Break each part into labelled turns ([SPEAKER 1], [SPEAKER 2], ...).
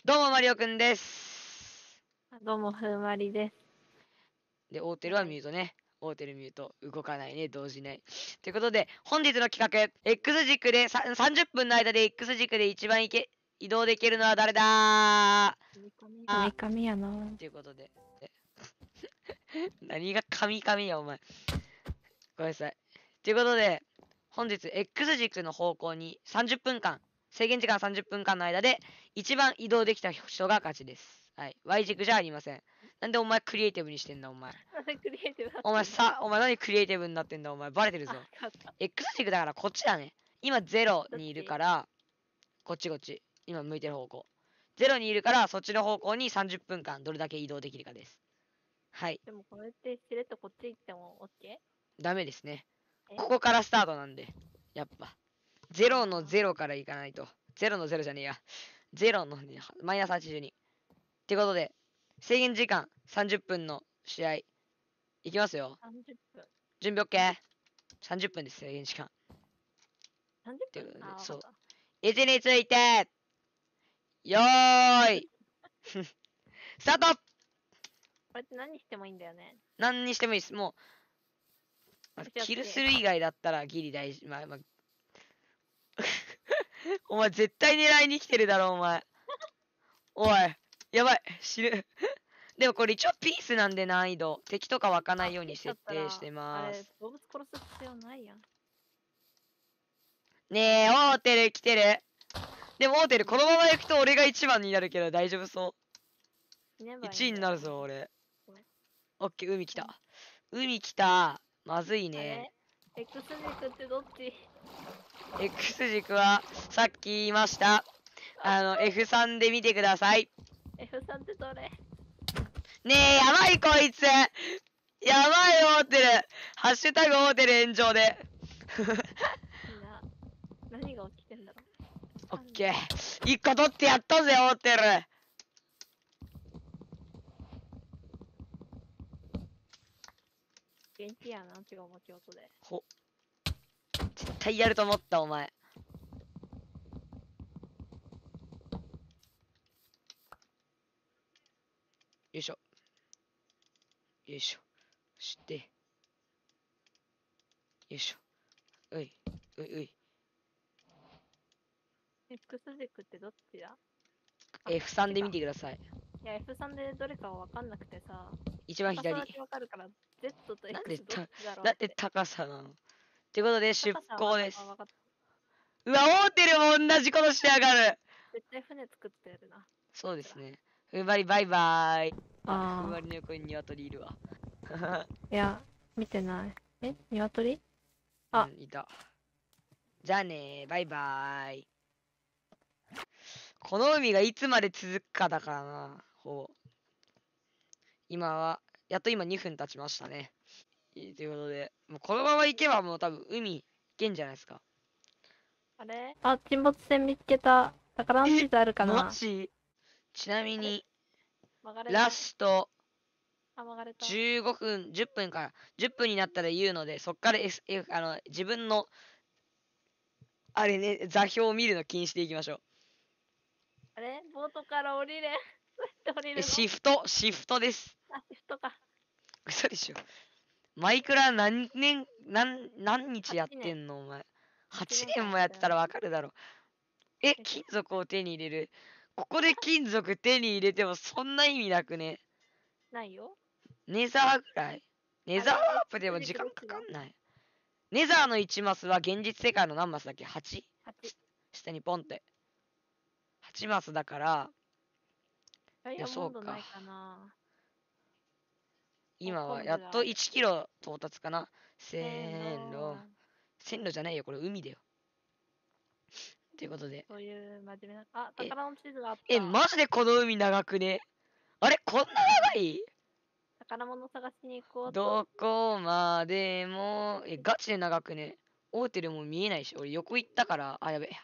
[SPEAKER 1] どうもマリオくんです。
[SPEAKER 2] どうも、ふんわりです。
[SPEAKER 1] で、オーテルはミュートね。オーテルミュート。動かないね。動じない。ということで、本日の企画、X 軸で30分の間で X 軸で一番移動できるのは誰だ
[SPEAKER 2] カミカミやな。
[SPEAKER 1] ということで。何がカミカミや、お前。ごめんなさい。ということで、本日 X 軸の方向に30分間、制限時間30分間の間で一番移動できた人が勝ちです。はい。Y 軸じゃありません。なんでお前クリエイティブにしてんだ、お前。
[SPEAKER 2] クリエイティブだった。
[SPEAKER 1] お前何クリエイティブになってんだ、お前。バレてるぞ。X 軸だからこっちだね。今0にいるから、こっち。今向いてる方向。0にいるから、そっちの方向に30分間どれだけ移動できるかです。はい。
[SPEAKER 2] でもこれってしれっとこっち行っても OK？
[SPEAKER 1] ダメですね。ここからスタートなんで。やっぱ。0の0からいかないと。0の0じゃねえや。0のマイナス82。ってことで、制限時間30分の試合。いきますよ。
[SPEAKER 2] 30分。
[SPEAKER 1] 準備 OK?30 分です、制限時間。
[SPEAKER 2] 30分
[SPEAKER 1] そう。位置について、よーいスタート。
[SPEAKER 2] これって何してもいいんだよね。
[SPEAKER 1] 何にしてもいいです。もう、キルする以外だったらギリ大事。お前絶対狙いに来てるだろ、お前。おい、やばい、死ぬ。でもこれ一応ピースなんで難易度。敵とか湧かないように設定してます。
[SPEAKER 2] 動物殺す必要ないやん。
[SPEAKER 1] ねえ、オーテル来てる。でもオーテルこのまま行くと俺が1番になるけど大丈夫そう。1位になるぞ、俺。オッケー、海来た。海来た。まずいね。
[SPEAKER 2] X 軸ってどっち？
[SPEAKER 1] X 軸は、さっき言いました。F3 で見てください。
[SPEAKER 2] F3 ってどれ？
[SPEAKER 1] ねえ、やばいこいつ。やばいオーテル。ハッシュタグオーテル炎上で。
[SPEAKER 2] 何が起きてんだろ
[SPEAKER 1] う。オッケー。1個取ってやったぜ、オーテル。
[SPEAKER 2] 元気やな、今日も京都で。
[SPEAKER 1] 絶対やると思った、お前。よいしょ。よいしょ。して。よいしょ。うい。
[SPEAKER 2] X 軸ってどっちだ？
[SPEAKER 1] F3 で見てください。
[SPEAKER 2] いや、F3 でどれかわかんなくてさ。
[SPEAKER 1] 一番左。
[SPEAKER 2] わかるから、Z と X どっちだろう
[SPEAKER 1] なんで高さなのってことで出航です。
[SPEAKER 2] う
[SPEAKER 1] わ、オーテルも同じことしやがる。
[SPEAKER 2] 絶対船作ってるな。
[SPEAKER 1] そうですね。ふんばりバイバイ。ふ
[SPEAKER 2] あ
[SPEAKER 1] んばりの横に鶏いるわ。
[SPEAKER 2] いや、見てない。鶏？
[SPEAKER 1] あ、いた。じゃあねバイバイ。この海がいつまで続くかだからな。やっと今2分経ちましたね。ということで、もうこのまま行けばもう多分海行けんじゃないですか。
[SPEAKER 2] あれ？沈没船見つけた。宝の地図あるかな？
[SPEAKER 1] マジ？ちなみに、ラスト15分、10分から、10分になったら言うので、そっから、自分の、あれね、座標を見るの禁止でいきましょう。
[SPEAKER 2] あれ？ボートから降りれ。
[SPEAKER 1] シフトです。
[SPEAKER 2] シフトか。
[SPEAKER 1] 嘘でしょ。マイクラ何日やってんのお前。8年もやってたらわかるだろ。金属を手に入れる。ここで金属手に入れてもそんな意味なくね。
[SPEAKER 2] ないよ。
[SPEAKER 1] ネザーぐらい。ネザーワープでも時間かかんない。ネザーの1マスは現実世界の何マスだっけ？ 8？ 下にポンって。8マスだから、
[SPEAKER 2] いや、そうか。
[SPEAKER 1] 今はやっと1キロ到達かな。線路じゃないよ、これ海だよ。ということで。
[SPEAKER 2] そういう真面目な。宝の地図があった。
[SPEAKER 1] マジでこの海長くね？あれこんな長い？
[SPEAKER 2] 宝物探しに行こうと。
[SPEAKER 1] どこまでも、ガチで長くね？オーテルも見えないし、俺横行ったから、やべえ。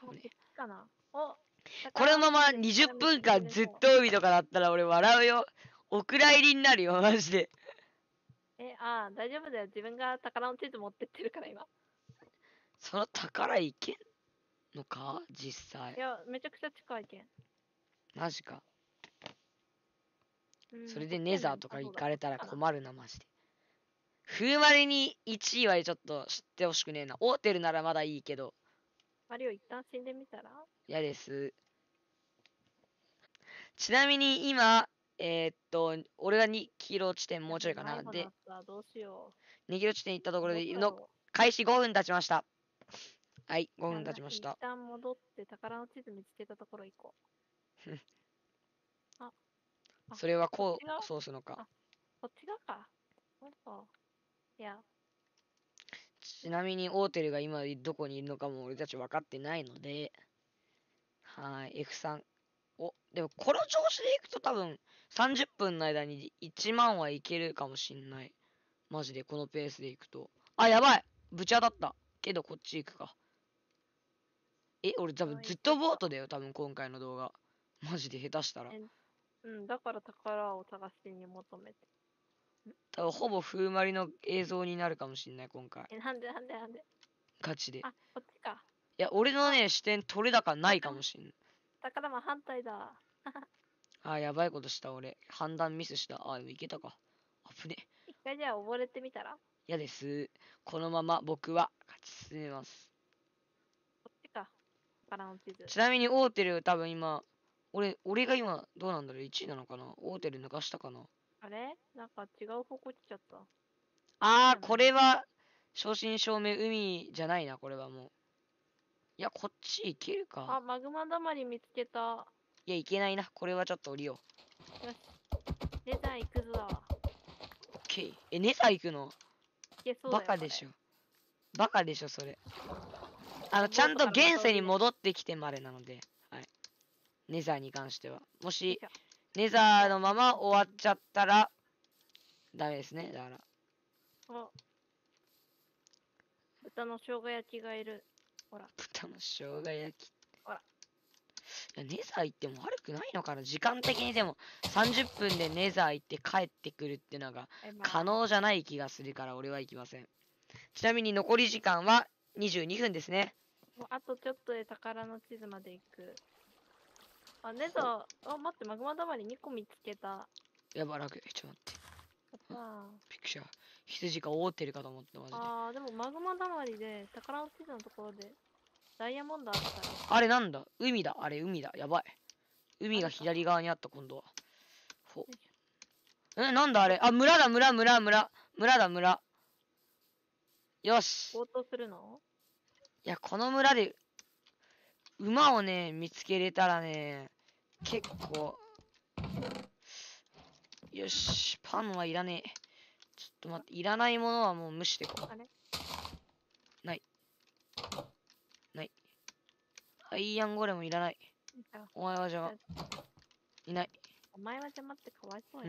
[SPEAKER 1] これのまま20分間ずっと海とかだったら俺笑うよ。お蔵入りになるよ、マジで。
[SPEAKER 2] 大丈夫だよ。自分が宝の地図持ってってるから今。
[SPEAKER 1] その宝いけんのか実際。
[SPEAKER 2] いや、めちゃくちゃ近いけん。
[SPEAKER 1] マジか。 それでネザーとか行かれたら
[SPEAKER 2] る。
[SPEAKER 1] 困るな、マジで。風丸に1位はちょっと知ってほしくねえな。オーテルならまだいいけど、
[SPEAKER 2] マリオ一旦死んでみたら。
[SPEAKER 1] 嫌です。ちなみに今、俺が2キロ地点もうちょいかな。で、
[SPEAKER 2] どうしよ
[SPEAKER 1] 2キロ地点行ったところで、
[SPEAKER 2] どこだろ
[SPEAKER 1] 開始5分経ちました。はい、5
[SPEAKER 2] う。
[SPEAKER 1] 分経ちました
[SPEAKER 2] 一。旦戻って宝の地図見つけたところ行こう。あ、
[SPEAKER 1] それはこ
[SPEAKER 2] こっち側
[SPEAKER 1] う、そうするのか。
[SPEAKER 2] あこっち側か。そういや、
[SPEAKER 1] ちなみにオーテルが今どこにいるのかも俺たち分かってないので、はい、F3。でもこの調子でいくと多分30分の間に1万はいけるかもしんない。マジでこのペースでいくと。あ、やばいぶち当たった。けどこっち行くか。俺多分ずっとボートだよ、多分今回の動画。マジで下手したら。
[SPEAKER 2] だから宝を探しに求めて。
[SPEAKER 1] 多分ほぼ風まりの映像になるかもしんない、今回。
[SPEAKER 2] なんで
[SPEAKER 1] ガチで。
[SPEAKER 2] あ、こっちか。
[SPEAKER 1] いや、俺のね、視点取れ高ないかもしんない。
[SPEAKER 2] 宝も反対だ。
[SPEAKER 1] あ、やばいことした俺。判断ミスした。あ、でもいけたか。危ね。
[SPEAKER 2] 一回じゃあ溺れてみたら
[SPEAKER 1] 嫌です。このまま僕は勝ち進めます。
[SPEAKER 2] こっちか。宝の地図。
[SPEAKER 1] ちなみにオーテル多分今、俺が今どうなんだろう ?1 位なのかな。オーテル抜かしたかな。
[SPEAKER 2] あれなんか違う方向来ちゃった。
[SPEAKER 1] これは、正真正銘海じゃないな、これはもう。いや、こっち行けるか。
[SPEAKER 2] マグマだまり見つけた。
[SPEAKER 1] いや、行けないな。これはちょっと降りよう。
[SPEAKER 2] よし。ネザー行くぞ。
[SPEAKER 1] オッケー。ネザー行くの
[SPEAKER 2] いけそうだよ。
[SPEAKER 1] バカでしょ。バカでしょ、それ。ちゃんと現世に戻ってきてまでなので、はい。ネザーに関しては。もし、ネザーのまま終わっちゃったら、ダメですね。だから。
[SPEAKER 2] 豚の生姜焼きがいる。ほら。
[SPEAKER 1] 豚の生姜焼き。
[SPEAKER 2] ほら。
[SPEAKER 1] いや、ネザー行っても悪くないのかな。時間的にでも30分でネザー行って帰ってくるってのが可能じゃない気がするから俺は行きません。ちなみに残り時間は22分ですね。
[SPEAKER 2] あとちょっとで宝の地図まで行く。ネザー、待って、マグマだまり2個見つけた。
[SPEAKER 1] やば、楽。ちょっと待って。
[SPEAKER 2] あ
[SPEAKER 1] びっくりした。羊が覆ってるかと思った、マジで。
[SPEAKER 2] でもマグマだまりで宝の地図のところでダイヤモンドあったら。
[SPEAKER 1] あれなんだ海だ。あれ海だ。やばい。海が左側にあった、今度は。なんだあれ。村だ、村だ、村。よし。
[SPEAKER 2] 強盗するの？
[SPEAKER 1] いや、この村で、馬をね、見つけれたらね、結構。よし、パンはいらねえ。ちょっと待って、いらないものはもう無視してこう。ない。ない。アイアンゴレもいらない。お前は邪魔。いない。
[SPEAKER 2] お前は邪魔ってかわいそうや。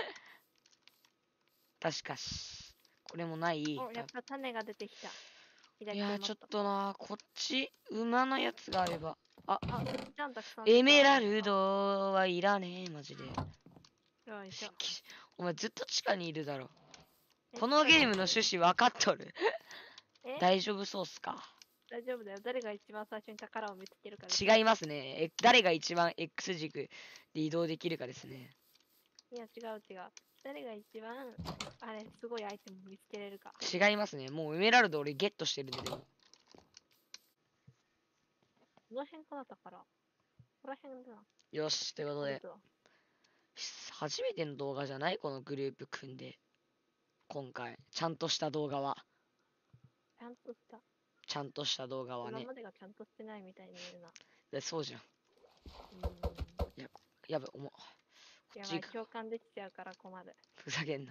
[SPEAKER 1] 確かし。これもない。
[SPEAKER 2] やっぱ種が出てきた。
[SPEAKER 1] いや、ちょっとな、こっち、馬のやつがあれば。
[SPEAKER 2] エ
[SPEAKER 1] エメラルドはいらねえ、マジで。お前ずっと地下にいるだろ。このゲームの趣旨分かっとる。大丈夫そうっすか？
[SPEAKER 2] 大丈夫だよ。誰が一番最初に宝を見つけるか。
[SPEAKER 1] 違いますね。誰が一番 X 軸で移動できるかですね。
[SPEAKER 2] いや、違う。誰が一番、すごいアイテム見つけれるか。
[SPEAKER 1] 違いますね。もうエメラルド俺ゲットしてるんで、でも。
[SPEAKER 2] この辺かな、宝。この辺だな。
[SPEAKER 1] よし、ということで。初めての動画じゃないこのグループ組んで。今回。ちゃんとした動画は。ちゃんとした動画はね。
[SPEAKER 2] 今までがちゃんとしてないみたいに言う
[SPEAKER 1] な。そうじゃん。やべ、重っ。
[SPEAKER 2] やばい、共感できちゃうから困る。
[SPEAKER 1] ふざけんな。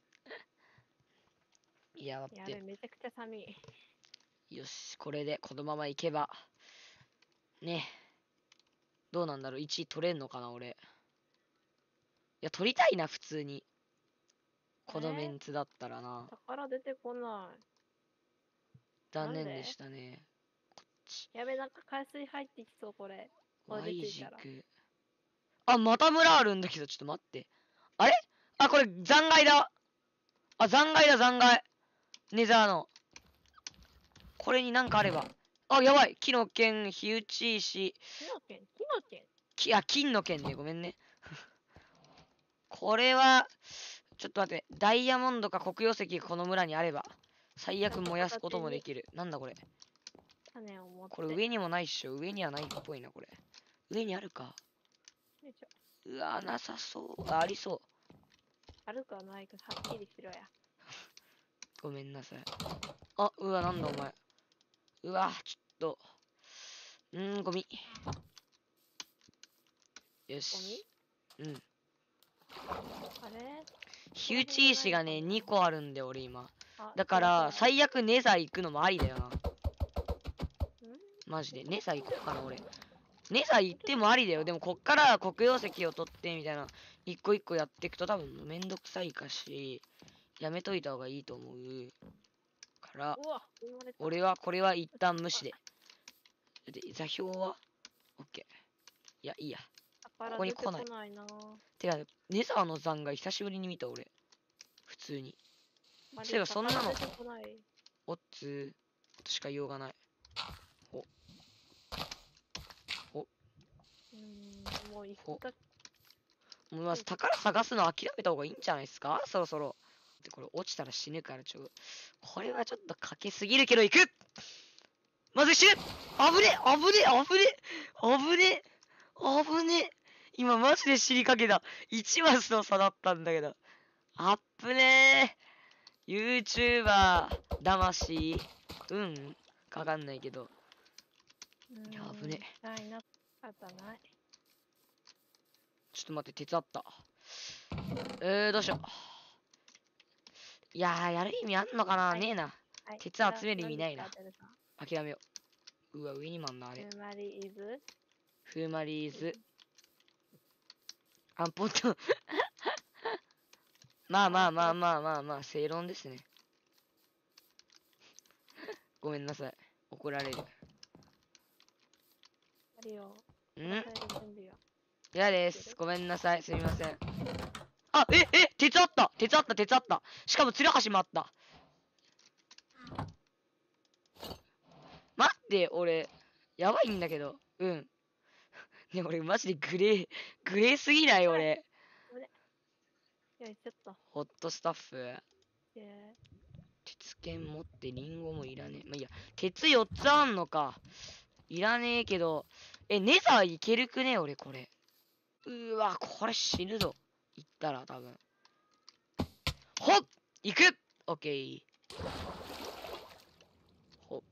[SPEAKER 1] やべ、
[SPEAKER 2] めちゃくちゃ寒い。
[SPEAKER 1] よし、これでこのままいけば。ね。どうなんだろう ?1 位取れんのかな俺。いや、取りたいな、普通に。このメンツだったらな。
[SPEAKER 2] 宝出てこない。
[SPEAKER 1] 残念でしたね。こっち。
[SPEAKER 2] やべ、なんか海水入ってきそう、これ。
[SPEAKER 1] Y 軸。また村あるんだけど、ちょっと待って。あれこれ残骸だ。残骸だ、残骸。ネザーの。これになんかあれば。やばい。木の剣、火打ち石。
[SPEAKER 2] 金の剣
[SPEAKER 1] 金の剣ね。ごめんね。 これは、ちょっと待って、ダイヤモンドか黒曜石がこの村にあれば、最悪燃やすこともできる。なんだこれ。
[SPEAKER 2] 種を持って。
[SPEAKER 1] これ上にもないっしょ。上にはないっぽいな、これ。上にあるか。
[SPEAKER 2] よいしょ。
[SPEAKER 1] うわ、なさそう。ありそう。
[SPEAKER 2] あるかないかはっきりしろや。
[SPEAKER 1] ごめんなさい。あ、うわ、なんだお前。うわ、ちょっと。ゴミ。よし。うん。
[SPEAKER 2] あれ
[SPEAKER 1] 火打ち石がね、2個あるんで、俺今。
[SPEAKER 2] あ
[SPEAKER 1] だから、
[SPEAKER 2] 違う
[SPEAKER 1] 最悪ネザー行くのもありだよな。
[SPEAKER 2] ん
[SPEAKER 1] マジで。ネザー行こうかな、俺。ネザー行ってもありだよ。でも、こっから黒曜石を取ってみたいな、一個一個やっていくと多分めんどくさいかし、やめといた方がいいと思う。から、
[SPEAKER 2] うわ生まれた。
[SPEAKER 1] 俺はこれは一旦無視で。で、座標は ?OK。いや、いいや。
[SPEAKER 2] こ
[SPEAKER 1] こに来ない
[SPEAKER 2] ないな。
[SPEAKER 1] てか、ネザーの残骸久しぶりに見た俺。普通に。そういえばそんなの
[SPEAKER 2] 出てこない。
[SPEAKER 1] オッズとしか言いようがない。
[SPEAKER 2] もう行
[SPEAKER 1] ほ
[SPEAKER 2] った。
[SPEAKER 1] もうまず宝探すの諦めた方がいいんじゃないですかそろそろ。で、これ落ちたら死ぬからこれはちょっとかけすぎるけど行くまず死ぬ危ね危ね危ね危ね危ね今マジで死にかけた。1マスの差だったんだけど。あっぶねー。YouTuber 魂かかんないけど。やぶね。
[SPEAKER 2] ないな。あったない。
[SPEAKER 1] ちょっと待って、鉄あった。どうしよう。いやー、やる意味あんのかな、
[SPEAKER 2] はい
[SPEAKER 1] ねえな。
[SPEAKER 2] はい
[SPEAKER 1] 鉄集める意味ないな。諦めよう。うわ、上にもあんな、あれ。
[SPEAKER 2] フーマリーズ
[SPEAKER 1] フーマリーズ。アンポット。まあまあまあまあまあまあ、正論ですね。ごめんなさい。怒られる。
[SPEAKER 2] あるよ。
[SPEAKER 1] ん
[SPEAKER 2] 準備は
[SPEAKER 1] 嫌です。ごめんなさい。すみません。あ、鉄あった鉄あった鉄あったしかも、ツルハシもあった。待って、俺、やばいんだけど。ね、俺、マジでグレーすぎない俺。
[SPEAKER 2] よいちょっと。
[SPEAKER 1] ホットスタッフ。鉄剣持ってリンゴもいらねえ。まあ、いいや、鉄4つあんのか。いらねえけど。ネザーいけるくね俺、これ。うわ、これ死ぬぞ。いったら、多分。ほっ行くオッケー。ほっ。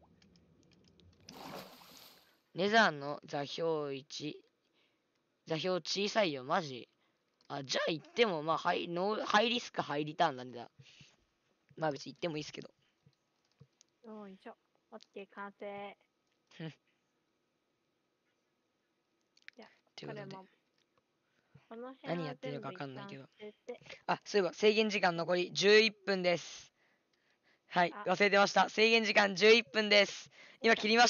[SPEAKER 1] ネザーの座標1。座標小さいよ、マジ。あ、じゃあ行っても、まあ、ハイリスク、ハイリターンなんだ。まあ別に行ってもいいですけど。
[SPEAKER 2] よいしょ。オッケー、完成。
[SPEAKER 1] ということで。
[SPEAKER 2] 何
[SPEAKER 1] やってるか分かんないけど。
[SPEAKER 2] あ、
[SPEAKER 1] そういえば制限時間残り11分です。はい、忘れてました。制限時間11分です。今切りました。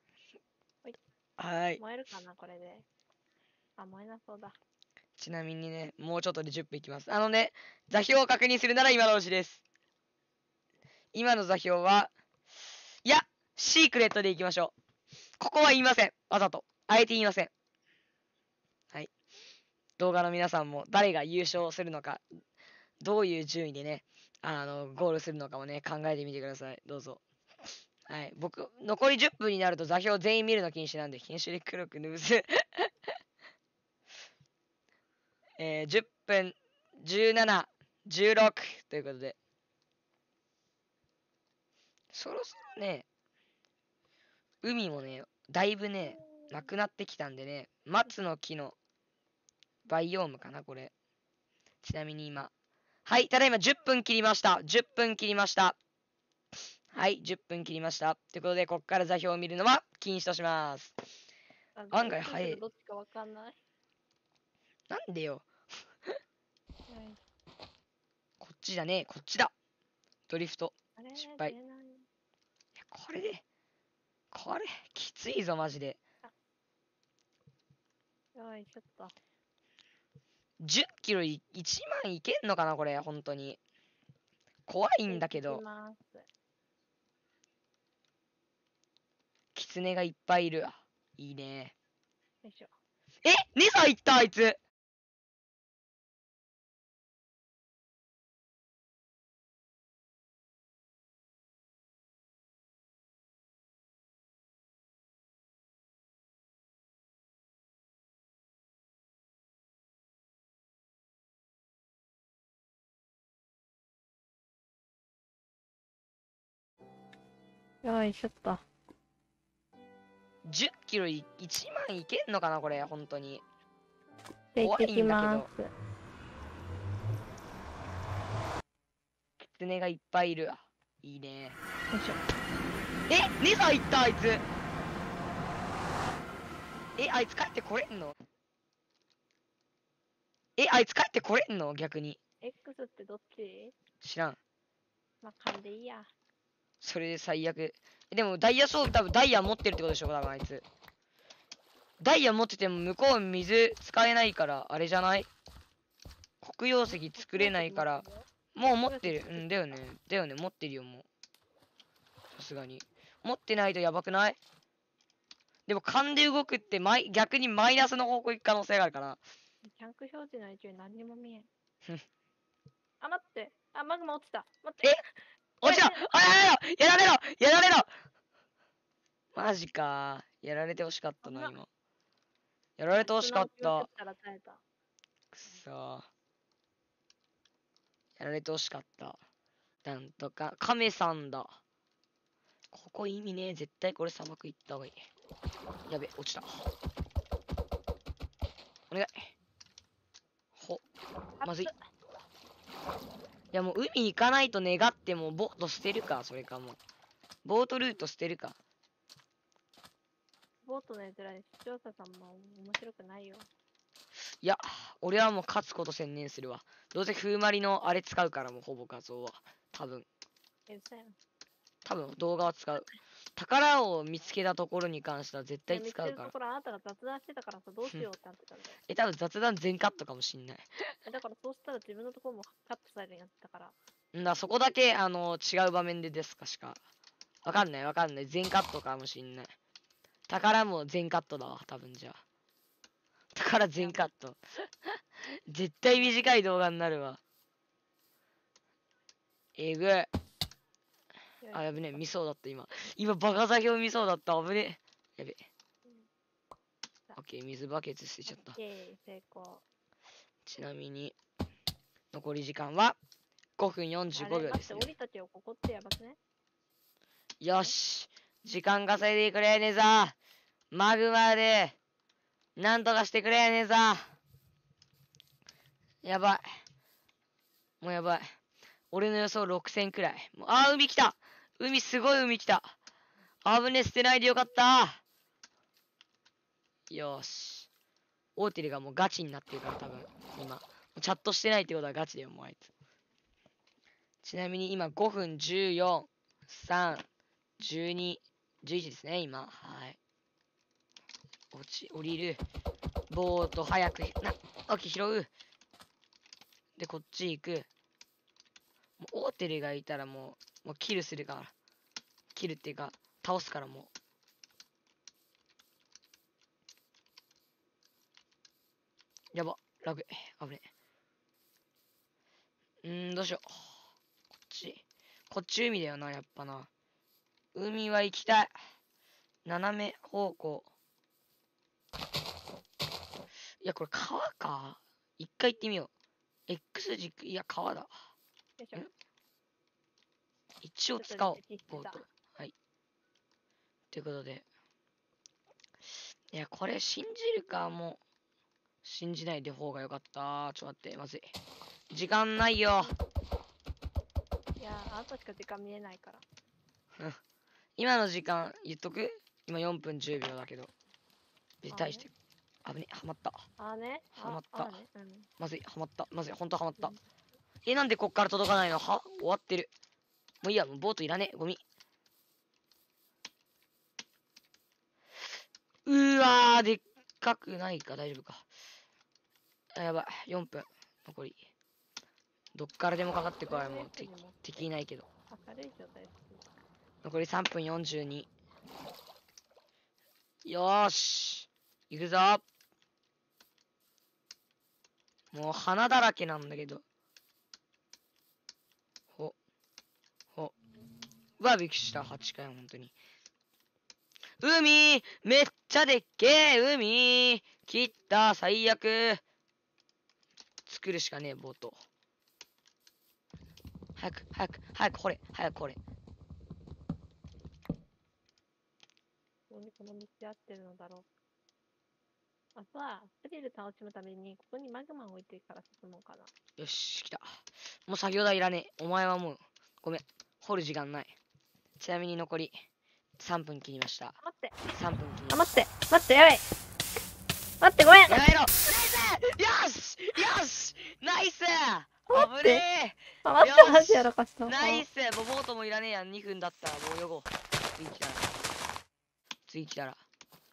[SPEAKER 1] はい。
[SPEAKER 2] 燃えるかな、これで。あ、燃えなそうだ。
[SPEAKER 1] ちなみにね、もうちょっとで10分いきます。座標を確認するなら今のうちです。今の座標は、いや、シークレットでいきましょう。ここは言いません。わざと。あえて言いません。はい。動画の皆さんも誰が優勝するのか、どういう順位でね、ゴールするのかもね、考えてみてください。どうぞ。はい。僕、残り10分になると座標全員見るの禁止なんで、禁止で黒くぬす。10分、17、16ということで。そろそろね、海もね、だいぶね、なくなってきたんでね、松の木のバイオームかな、これ。ちなみに今。はい、ただいま10分切りました。10分切りました。はい、10分切りました。ということで、ここから座標を見るのは禁止とします。案外早い。
[SPEAKER 2] どっちかわかんない。
[SPEAKER 1] なんでよ。こっちじゃねえ、こっちだ。ドリフト。失敗。これ、きついぞ、マジで。
[SPEAKER 2] よい、ちょっと。
[SPEAKER 1] 10キロ1万いけんのかな、これ、本当に。怖いんだけど。キツネがいっぱいいるわ。いいね。
[SPEAKER 2] よいしょ。
[SPEAKER 1] ネザー行った、あいつ。
[SPEAKER 2] よいしょっと。
[SPEAKER 1] 10キロ1万いけんのかなこれ、本当に。
[SPEAKER 2] じゃあ行ってきま
[SPEAKER 1] 怖いんだ
[SPEAKER 2] す。よ
[SPEAKER 1] キツネがいっぱいいるわ。いいね。
[SPEAKER 2] いしょ。
[SPEAKER 1] ネザー行ったあいつ。あいつ帰ってこれんの？あいつ帰ってこれんの逆に。
[SPEAKER 2] X ってどっち？
[SPEAKER 1] 知らん。
[SPEAKER 2] まあ、勘でいいや。
[SPEAKER 1] それで最悪。でもダイヤソード多分ダイヤ持ってるってことでしょ多分あいつ。ダイヤ持ってても向こう水使えないからあれじゃない？黒曜石作れないから。もう持ってる。うんだよね。だよね。持ってるよもう。さすがに。持ってないとやばくない？でも勘で動くって逆にマイナスの方向行く可能性があるから。
[SPEAKER 2] キャンク表示の位置に何にも見えん
[SPEAKER 1] ふん。
[SPEAKER 2] あ、待って。あ、マグマ落ちた。待って。
[SPEAKER 1] 落ちた。やられろやられろマジか。やられてほしかったな、
[SPEAKER 2] 危な
[SPEAKER 1] 今。やられてほしかった
[SPEAKER 2] 砂を気をつけ。たら耐えた。
[SPEAKER 1] くそー。やられてほしかった。なんとか、カメさんだ。ここ意味ねえ。絶対これ砂漠行った方がいい。やべ、落ちた。お願い。まずい。いやもう海行かないと願ってもボート捨てるか、それかもう。ボートルート捨てるか。
[SPEAKER 2] ボートの絵面に視聴者さんも面白くないよ。
[SPEAKER 1] いや、俺はもう勝つこと専念するわ。どうせ風まりのあれ使うからもうほぼ画像は。多分
[SPEAKER 2] 嘘やん。
[SPEAKER 1] 動画は使う。宝を見つけたところに関しては絶対
[SPEAKER 2] 見つ
[SPEAKER 1] 使うから。
[SPEAKER 2] けるところあなたが雑談してたからさ、どうしようってなってたんだよ。
[SPEAKER 1] 多分雑談全カットかもしんない。
[SPEAKER 2] だからそうしたら自分のところもカットされるようになってたから。
[SPEAKER 1] そこだけ、違う場面でですかしか。わかんない。全カットかもしんない。宝も全カットだわ、多分じゃあ。宝全カット。絶対短い動画になるわ。えぐい。あ、やべね、見そうだった今。今バカ作業見そうだった。危ねえ。やべ。オッケー、水バケツ捨てちゃった。
[SPEAKER 2] 成功。
[SPEAKER 1] ちなみに、残り時間は5分45秒です、ね。
[SPEAKER 2] 待って、降りたちをここってやばくね？
[SPEAKER 1] よし。時間稼いでくれ、ネザー。マグマで、なんとかしてくれ、ネザー。やばい。もうやばい。俺の予想6000くらい。海来た。すごい海来た。危ね、捨てないでよかった。よし。オーテルがもうガチになってるから多分、今。チャットしてないってことはガチだよ、もうあいつ。ちなみに今5分14、3、12、11ですね、今。はい。降りる。ボート早く、オッケー、拾う。で、こっち行く。もうオーテルがいたらもうキルするから。キルっていうか、倒すからもう。やば、ラグ、危ねえ。どうしよう。こっち海だよな、やっぱな。海は行きたい。斜め方向。いや、これ川か。一回行ってみよう。X 軸、いや、川だ。
[SPEAKER 2] よいしょ。
[SPEAKER 1] 一応使おう。ボート。はい。ということで。いや、これ信じるか、もう。信じないで方がよかった。ちょっと待って、まずい。時間ないよ。
[SPEAKER 2] いや、あなたしか時間見えないから。
[SPEAKER 1] 今の時間言っとく？今4分10秒だけど。対して。危ね、はまった。はまった。まずい、はまった。まずい、ほんとはまった。なんでこっから届かないの？終わってる。もういいや、もうボートいらねえ。ゴミ。うわー、でっかくないか。大丈夫か。やばい。4分。残り。どっからでもかかってこい。もう敵いないけど。残り3分42。よーし。行くぞ。もう花だらけなんだけど。うわ、びっくりした。8回、本当に。海めっちゃでっけえ海切った最悪作るしかねえ、ボート。早く掘れ。
[SPEAKER 2] なんでこの道で合ってるのだろう。あとは、スリル楽しむために、ここにマグマを置いてから進もうかな。
[SPEAKER 1] よし、来た。もう作業台いらねえ。お前はもう、ごめん。掘る時間ない。ちなみに残り3分切りました。
[SPEAKER 2] 待って。
[SPEAKER 1] 3分切り
[SPEAKER 2] あ、
[SPEAKER 1] ました。
[SPEAKER 2] 待って、やばい。待って、ごめん。
[SPEAKER 1] やめろ。ナイス。よしナイス
[SPEAKER 2] 待って
[SPEAKER 1] 危ね
[SPEAKER 2] あ、待って、
[SPEAKER 1] よし
[SPEAKER 2] マジやらかした。
[SPEAKER 1] えナイスもうボートもいらねえやん。2分だったらもう泳ごう。次来たら。次来たら。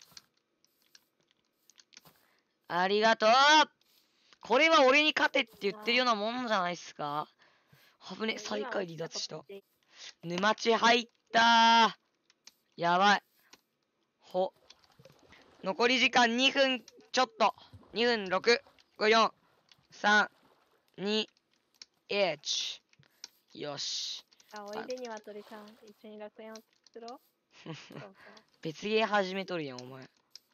[SPEAKER 1] ありがとうこれは俺に勝てって言ってるようなもんじゃないっすか。危ね、最下位離脱した。沼地入ったやばい。残り時間2分ちょっと。2分6、5、4、3、2、1。よし。
[SPEAKER 2] あ、おいでには鳥さん、一緒に楽園を作ろう。そうそう。
[SPEAKER 1] 別ゲー始めとるやん、お前。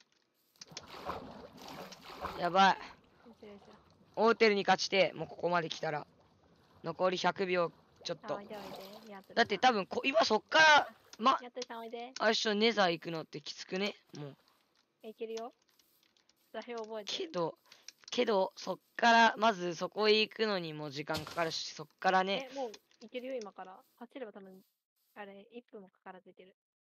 [SPEAKER 1] やばい。
[SPEAKER 2] よいしょよいしょ。
[SPEAKER 1] オーテルに勝ちて、もうここまで来たら。残り100秒ちょっ
[SPEAKER 2] あ、
[SPEAKER 1] と
[SPEAKER 2] おい。でおいで。やっとりさん
[SPEAKER 1] だって多分今そっから、
[SPEAKER 2] やっとりさんおいで。
[SPEAKER 1] あれっしょ、ネザー行くのってきつくねもう。
[SPEAKER 2] いけるよ。座標覚えて。
[SPEAKER 1] けど、そっから、まずそこへ行くのにも時間かかるし、そっからね、
[SPEAKER 2] もういけるよ、今から。走れば多分、あれ、1分もかからずいける。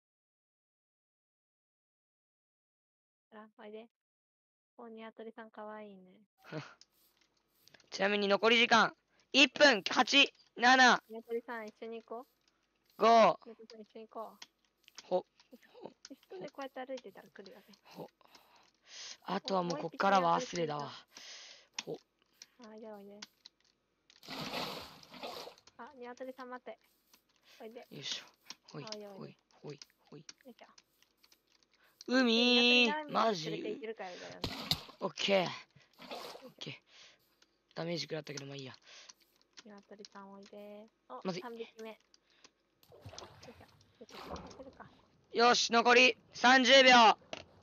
[SPEAKER 2] あ、おいで。お、ニワトリさんかわいいね。
[SPEAKER 1] ちなみに残り時間、1分、8、7、
[SPEAKER 2] ニワトリさん一緒に行こ
[SPEAKER 1] 5、
[SPEAKER 2] う。ニワトリさん一緒に行こう。
[SPEAKER 1] ほ、
[SPEAKER 2] 一緒でこうやって歩いてたら来るよね。
[SPEAKER 1] あとはもうこっからはアスレだわ。ほ、
[SPEAKER 2] あ、おいでおいで。あ、ニワトリさん待って。おいで。
[SPEAKER 1] よいしょ。ほい、
[SPEAKER 2] おいでおいで
[SPEAKER 1] ほい、ほい、ほい。
[SPEAKER 2] よいしょ。
[SPEAKER 1] 海マ
[SPEAKER 2] 連れて行
[SPEAKER 1] ジ
[SPEAKER 2] けるからだよね。
[SPEAKER 1] オッケー。オッケー。ダメージ食らったけど、まあいいや。
[SPEAKER 2] ニワトリさんおいで。お、
[SPEAKER 1] まずい
[SPEAKER 2] 3匹目。よいしょ。ちょっとこうするか。
[SPEAKER 1] よし、残り30秒。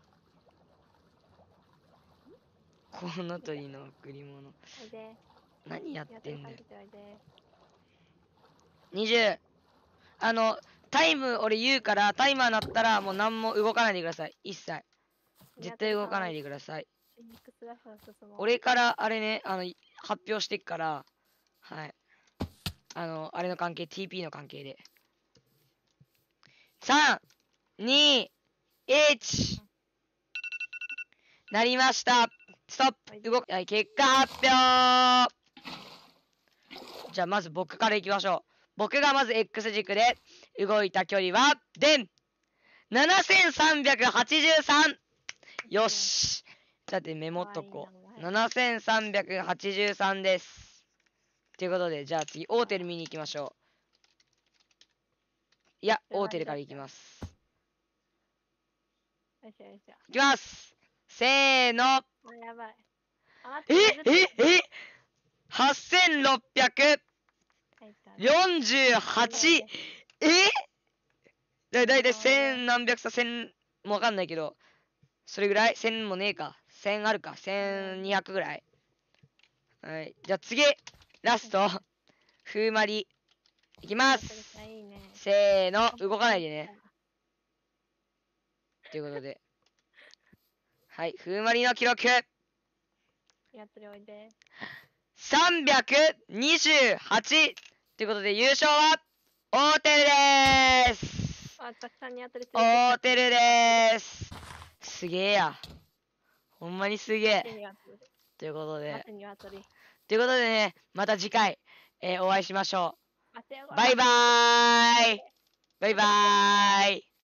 [SPEAKER 1] コウノトリの贈り物。
[SPEAKER 2] おいで。
[SPEAKER 1] 何やっ
[SPEAKER 2] ニワト
[SPEAKER 1] てんだよ
[SPEAKER 2] リさん来。ておいで。
[SPEAKER 1] 20。タイム俺言うから、タイマー鳴ったらもう何も動かないでください。一切。絶対動かないでください。俺からあれね、発表してっから、はい。あれの関係、TP の関係で。3、2、1。なりました。ストップ。はい、結果発表。じゃあまず僕からいきましょう。僕がまず X 軸で動いた距離は、でん !7383! よし。だってメモっとこう。7383です。ということで、じゃあ次、オーテル見に行きましょう。いや、オーテルから行きます。
[SPEAKER 2] よいしょよいしょ。
[SPEAKER 1] 行きます。せーの。
[SPEAKER 2] あ、やばい。あ、待
[SPEAKER 1] え
[SPEAKER 2] って。
[SPEAKER 1] え !8648! だいたい1000何百差、1000もわかんないけど、それぐらい ?1000 もねえか。1000あるか。1200ぐらい。はい。じゃあ次、ラスト、ふうまり。いきます。
[SPEAKER 2] いいね。
[SPEAKER 1] せーの、動かないでね。ということで。はい、ふうまりの記録。
[SPEAKER 2] やっとりおいで。
[SPEAKER 1] 328! ということで、優勝は、オーテルでーす。
[SPEAKER 2] あ、たくさんニワトリ
[SPEAKER 1] オーテルでーす。すげえや。ほんまにすげえ。ということで。ということでね、また次回、お会いしましょう。バイバーイ。バイバーイ。